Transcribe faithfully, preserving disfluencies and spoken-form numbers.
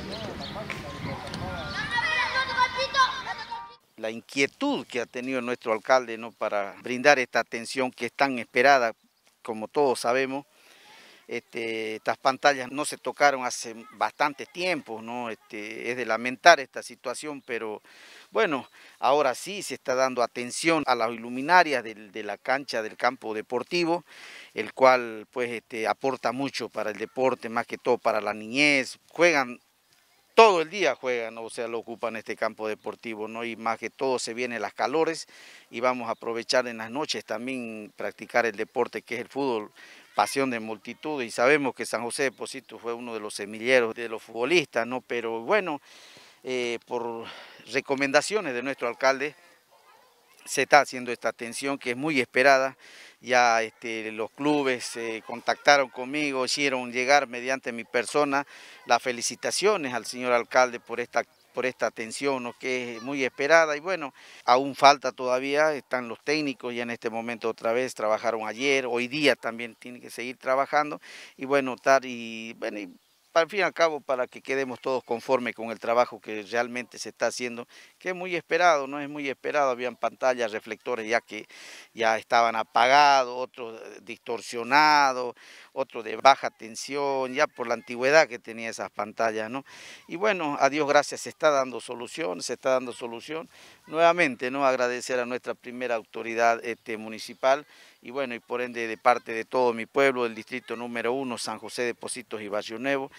La inquietud que ha tenido nuestro alcalde, ¿no?, para brindar esta atención que es tan esperada, como todos sabemos. Este, estas pantallas no se tocaron hace bastante tiempo, ¿no? Este, es de lamentar esta situación, pero bueno, ahora sí se está dando atención a las luminarias de, de la cancha del campo deportivo, el cual pues este, aporta mucho para el deporte, más que todo para la niñez. Juegan todo el día, juegan, ¿no? O sea, lo ocupan este campo deportivo, ¿no? Y más que todo se vienen las calores y vamos a aprovechar en las noches también practicar el deporte que es el fútbol, pasión de multitud, y sabemos que San José de Pocito fue uno de los semilleros de los futbolistas, ¿no? Pero bueno, eh, por recomendaciones de nuestro alcalde, se está haciendo esta atención que es muy esperada. Ya este, los clubes se eh, contactaron conmigo, hicieron llegar mediante mi persona las felicitaciones al señor alcalde por esta, por esta atención, ¿no?, que es muy esperada. Y bueno, aún falta todavía, están los técnicos ya en este momento otra vez, trabajaron ayer, hoy día también tienen que seguir trabajando y bueno, estar y bueno, y al fin y al cabo, para que quedemos todos conformes con el trabajo que realmente se está haciendo, que es muy esperado, no es muy esperado. Habían pantallas, reflectores ya que ya estaban apagados, otros distorsionados, otros de baja tensión, ya por la antigüedad que tenía esas pantallas, ¿no? Y bueno, a Dios gracias, se está dando solución, se está dando solución. Nuevamente, ¿no?, agradecer a nuestra primera autoridad este, municipal, y bueno, y por ende de parte de todo mi pueblo, del distrito número uno, San José de Pocitos y Barrio Nuevo.